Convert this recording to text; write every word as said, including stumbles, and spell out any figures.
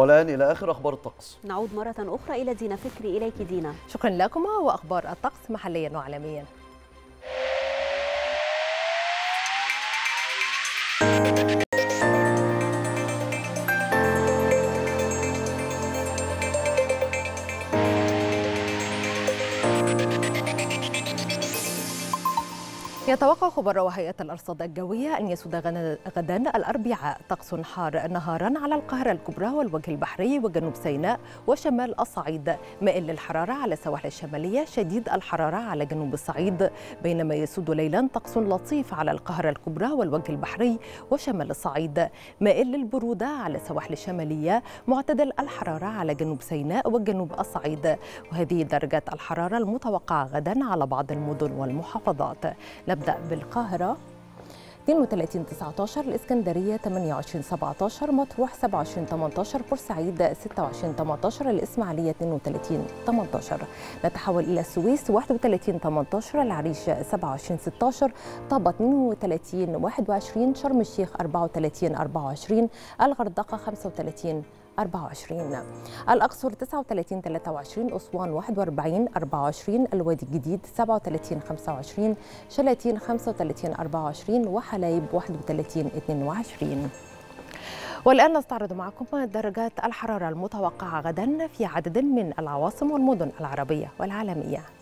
والآن إلى آخر أخبار الطقس. نعود مرة أخرى إلى دينا فكري. إليك دينا. شكرا لكما. وأخبار الطقس محليا وعالميا. يتوقع خبراء هيئة الأرصاد الجوية أن يسود غدا الأربعاء طقس حار نهارا على القاهرة الكبرى والوجه البحري وجنوب سيناء وشمال الصعيد، مائل للحرارة على السواحل الشمالية، شديد الحرارة على جنوب الصعيد، بينما يسود ليلا طقس لطيف على القاهرة الكبرى والوجه البحري وشمال الصعيد، مائل للبرودة على السواحل الشمالية، معتدل الحرارة على جنوب سيناء وجنوب الصعيد. وهذه درجات الحرارة المتوقعة غدا على بعض المدن والمحافظات. نبدأ بالقاهرة اثنين وثلاثين تسعة عشر، الإسكندرية ثمانية وعشرين سبعة عشر، مطروح سبعة وعشرين ثمانية عشر، بورسعيد ستة وعشرين ثمانية عشر، الإسماعيلية اثنين وثلاثين ثمانية عشر. نتحول إلى السويس واحد وثلاثين ثمانية عشر، العريش سبعة وعشرين ستة عشر، طابة اثنين وثلاثين واحد وعشرين، شرم الشيخ أربعة وثلاثين أربعة وعشرين، الغردقة خمسة وثلاثين أربعة وعشرين، الأقصر تسعة وثلاثين ثلاثة وعشرين، أسوان واحد وأربعين أربعة وعشرين، الوادي الجديد سبعة وثلاثين خمسة وعشرين، شلاتين خمسة وثلاثين أربعة وعشرين، وحلايب واحد وثلاثين اثنين وعشرين. والآن نستعرض معكم درجات الحرارة المتوقعة غدا في عدد من العواصم والمدن العربية والعالمية.